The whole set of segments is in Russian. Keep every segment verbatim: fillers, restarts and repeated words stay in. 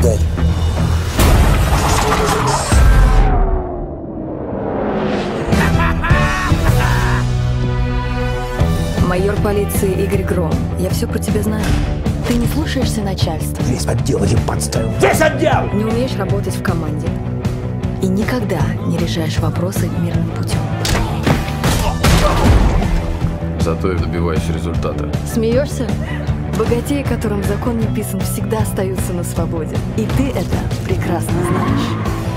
помогать. Майор полиции Игорь Гром, я все про тебя знаю. Ты не слушаешься начальства. Весь отдел один подставил. Весь отдел! Не умеешь работать в команде. И никогда не решаешь вопросы мирным путем. Зато я добиваюсь результата. Смеешься? Богатеи, которым закон не писан, всегда остаются на свободе. И ты это прекрасно знаешь.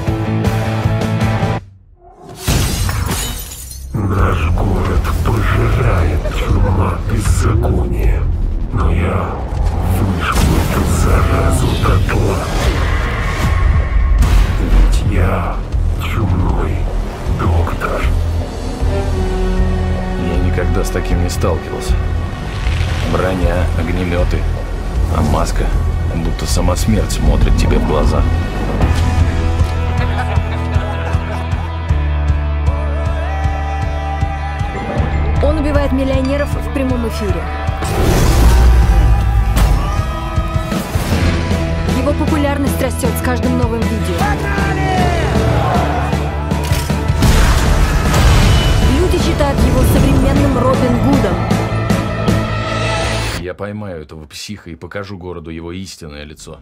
Наш город пожирает чума беззакония, но я выжгу эту заразу дотла. Ведь я чумной доктор. Я никогда с таким не сталкивался. Броня, огнеметы, а маска, будто сама смерть смотрит тебе в глаза. Он убивает миллионеров в прямом эфире. Его популярность растет с каждым новым видео. Люди считают его современным Робин Гудом. Я поймаю этого психа и покажу городу его истинное лицо.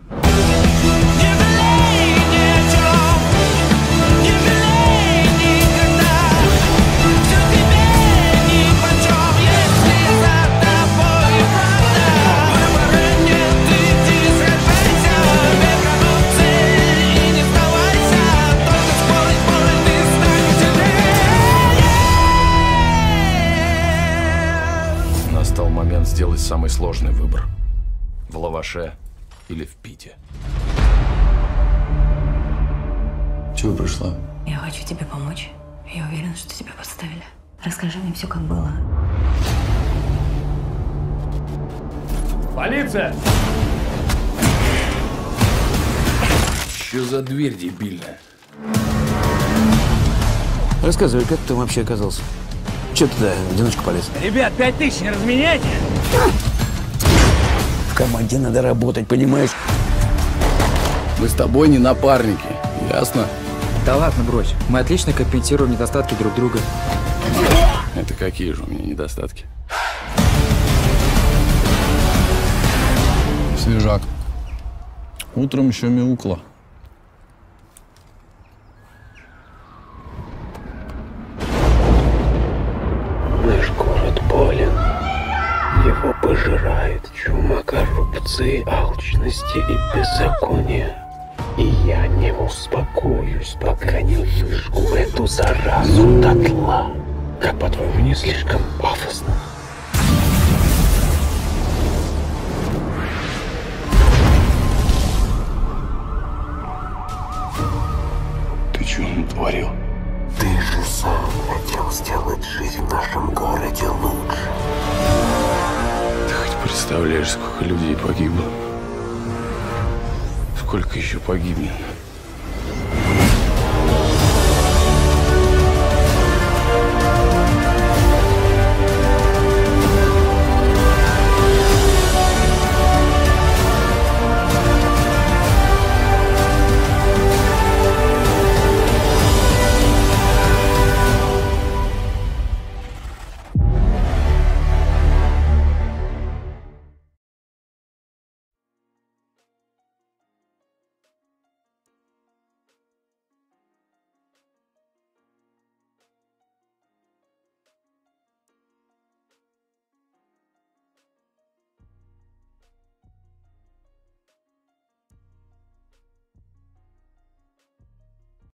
Настал момент сделать самый сложный выбор. В лаваше или в Пите. Чего пришла? Я хочу тебе помочь. Я уверена, что тебя подставили. Расскажи мне все, как было. Полиция! Что за дверь дебильная? Рассказывай, как ты там вообще оказался? Че ты туда в одиночку полез? Ребят, пять тысяч не разменяйте! В команде надо работать, понимаешь? Мы с тобой не напарники, ясно? Да ладно, брось. Мы отлично компенсируем недостатки друг друга. Это какие же у меня недостатки? Свежак. Утром еще мяукла. Наш город болен. Его пожирает чума коррупции, алчности и беззакония. И я не успокоюсь, пока не выжгу эту заразу дотла. Как, по-твоему, не слишком пафосно? Ты чего натворил? Ты же сам хотел сделать жизнь в нашем городе лучше. Ты хоть представляешь, сколько людей погибло? Сколько еще погибнет?